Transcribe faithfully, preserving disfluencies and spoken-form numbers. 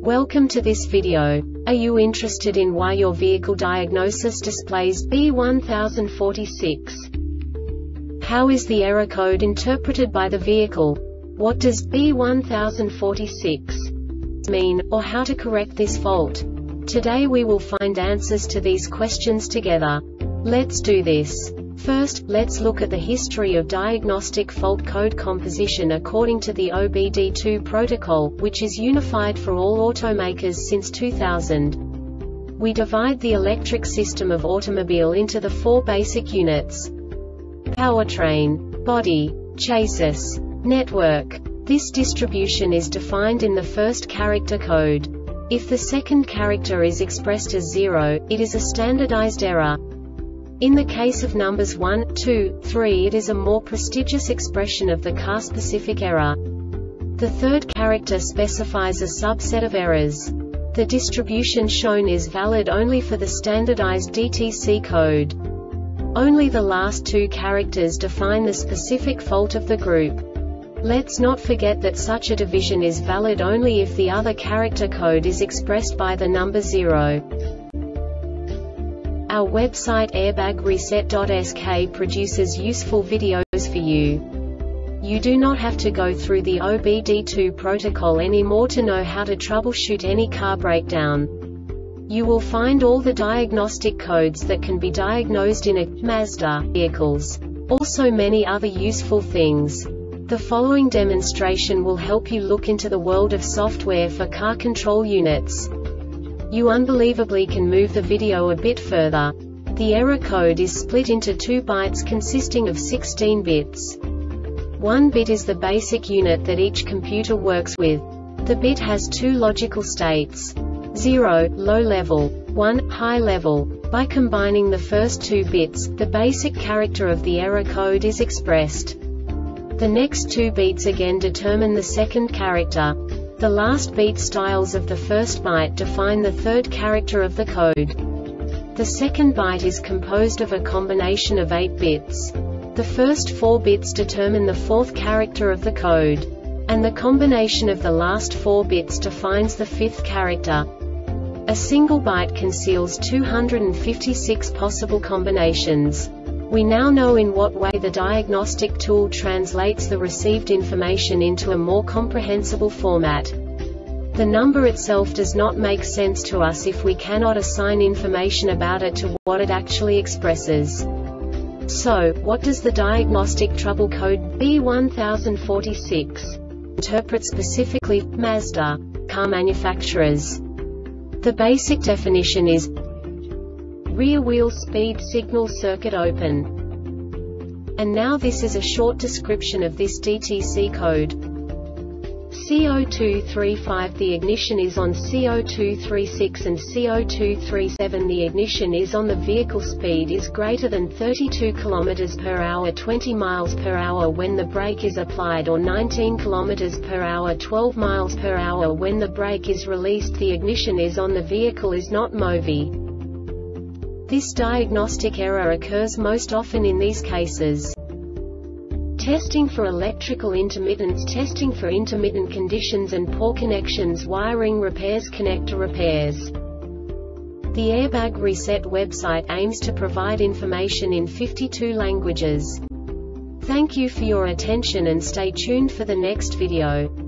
Welcome to this video. Are you interested in why your vehicle diagnosis displays B one thousand forty-six? How is the error code interpreted by the vehicle? What does B one thousand forty-six mean, or how to correct this fault? Today we will find answers to these questions together. Let's do this. First, let's look at the history of diagnostic fault code composition according to the O B D two protocol, which is unified for all automakers since two thousand. We divide the electric system of automobile into the four basic units: powertrain, body, chassis, network. This distribution is defined in the first character code. If the second character is expressed as zero, it is a standardized error. In the case of numbers one, two, three, it is a more prestigious expression of the car-specific error. The third character specifies a subset of errors. The distribution shown is valid only for the standardized D T C code. Only the last two characters define the specific fault of the group. Let's not forget that such a division is valid only if the other character code is expressed by the number zero. Our website airbag reset dot S K produces useful videos for you. You do not have to go through the O B D two protocol anymore to know how to troubleshoot any car breakdown. You will find all the diagnostic codes that can be diagnosed in a Mazda vehicles. Also many other useful things. The following demonstration will help you look into the world of software for car control units. You unbelievably can move the video a bit further. The error code is split into two bytes consisting of sixteen bits. One bit is the basic unit that each computer works with. The bit has two logical states: zero, low level, one, high level. By combining the first two bits, the basic character of the error code is expressed. The next two beats again determine the second character. The last beat styles of the first byte define the third character of the code. The second byte is composed of a combination of eight bits. The first four bits determine the fourth character of the code. And the combination of the last four bits defines the fifth character. A single byte conceals two hundred fifty-six possible combinations. We now know in what way the diagnostic tool translates the received information into a more comprehensible format. The number itself does not make sense to us if we cannot assign information about it to what it actually expresses. So, what does the diagnostic trouble code B one thousand forty-six interpret specifically for Mazda car manufacturers? The basic definition is rear wheel speed signal circuit open. And now this is a short description of this D T C code. C zero two three five The ignition is on C zero two three six and C zero two three seven The ignition is on. The vehicle speed is greater than thirty-two kilometers per hour twenty miles per hour when the brake is applied, or nineteen kilometers per hour twelve miles per hour when the brake is released. The ignition is on. The vehicle is not moving. This diagnostic error occurs most often in these cases: testing for electrical intermittence, testing for intermittent conditions and poor connections, wiring repairs, connector repairs. The Airbag Reset website aims to provide information in fifty-two languages. Thank you for your attention and stay tuned for the next video.